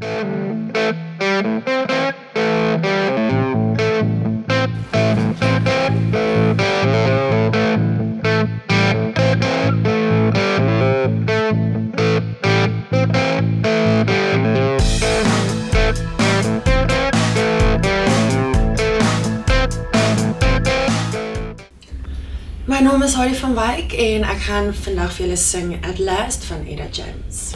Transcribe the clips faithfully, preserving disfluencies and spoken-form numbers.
My naam is Hardy van Wyk en ek gaan vandag vir julle sing At Last van Etta James.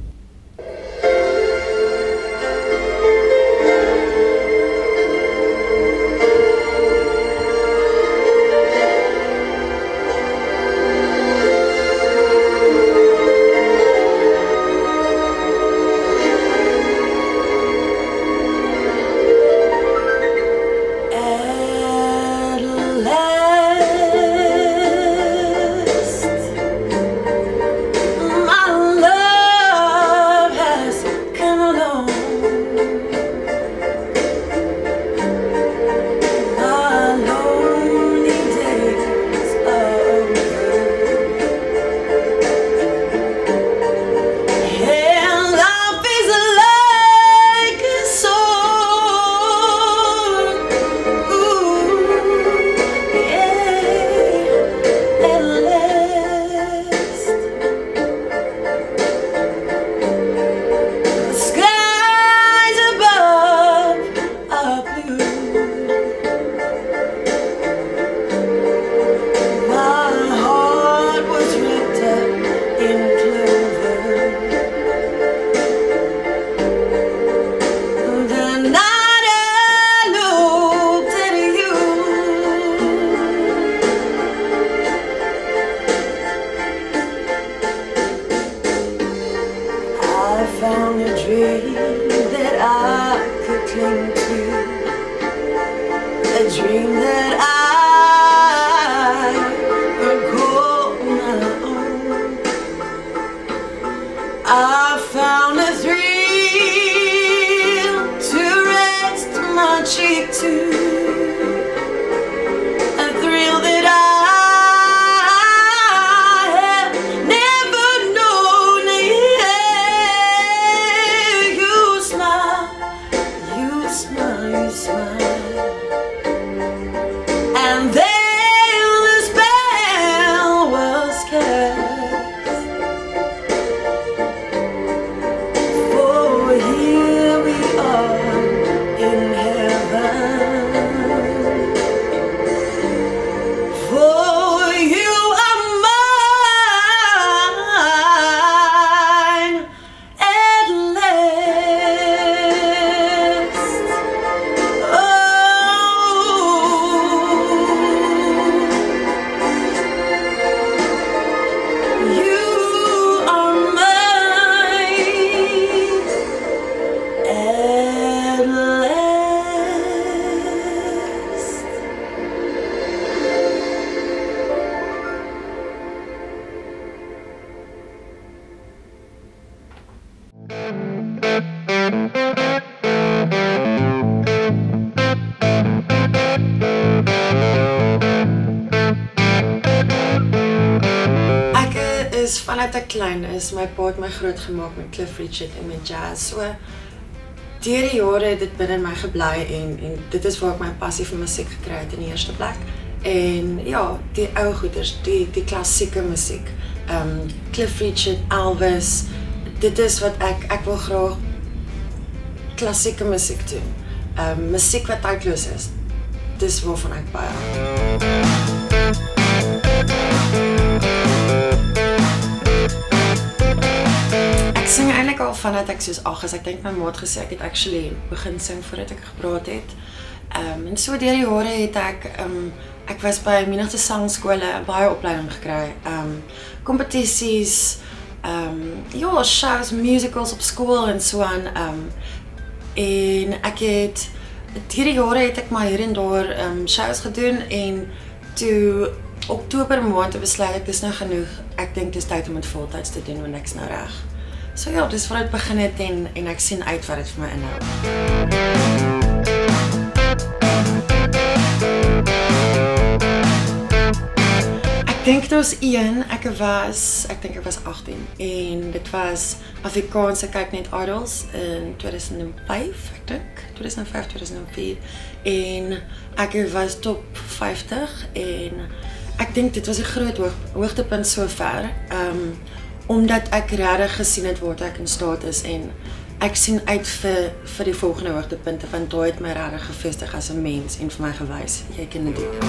Found a dream that I could cling to, a dream that I could call my own. I found a thrill to rest my cheek to, a thrill that I is vanuit ek klein is, my pa het my groot gemaak met Cliff Richard en met jazz. So deur die jare het dit binne my gebly en en dit is waar ek my passie vir musiek gekry het in die eerste plek. En ja, die ou goeders, die die klassieke musiek. Um Cliff Richard, Elvis, dit is wat ek ek wil graag klassieke musiek doen. Um musiek wat tydloos is. Dis waarvan ek baie hou. Ek sing eintlik al vandat ek soos ag is. Ek dink my ma het gesê ek het actually begin sing voordat ek gepraat het. Um en so deur die jare het ek um ek was by menigte sangskole baie opleiding gekry. Um kompetisies, um ja, shows, musicals op skool en so aan. Um en ek het deur die jare het ek maar hier en daar um shows gedoen en toe Oktober maand besluit ek dis nou genoeg. Ek dink dis tyd om dit voltyds te doen want ek's nou reg. So ja, dis waar dit begin het en en ek sien uit wat dit vir my inhou. Ek dink dit was een, ek was, ek dink ek was agttien en dit was Afrikaanse Kyk Net Idols in tweeduisend vyf, ek dink, tweeduisend vyf, tweeduisend vier en ek was top vyftig en ek dink dit was 'n groot hoog, hoogtepunt sover, um, omdat ek regtig gesien het waar ek in staat is en ek sien uit vir, vir die volgende hoogtepunte want daai het my regtig gevestig as 'n mens en vir my gewys, jy kan dit doen.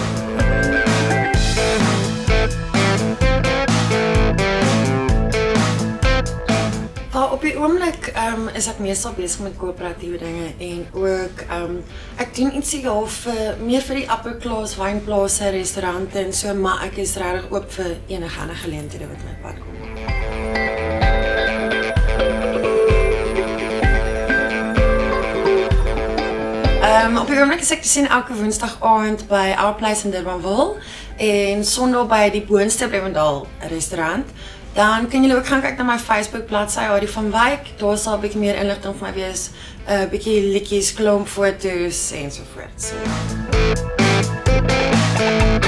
Well, op die oomblik um, is ek meestal besig met koöperatiewe dinge en ook um, ek doen ietsie half vir meer vir die upper class wynplase, restaurante en so, maar ek is regtig oop vir enige ander geleenthede wat my pad kom. Um, op die oomblik is ek te sien elke woensdag aand by Our Place in Durbanville en Sondag by die Boonste Bloemendal restaurant. Dan kan julle ook gaan kyk na my Facebook bladsy Hardy van Wyk. Daar sal 'n bietjie meer inligting vir my wees, 'n uh, bietjie liedjies, klomp foto's ensovoorts. So.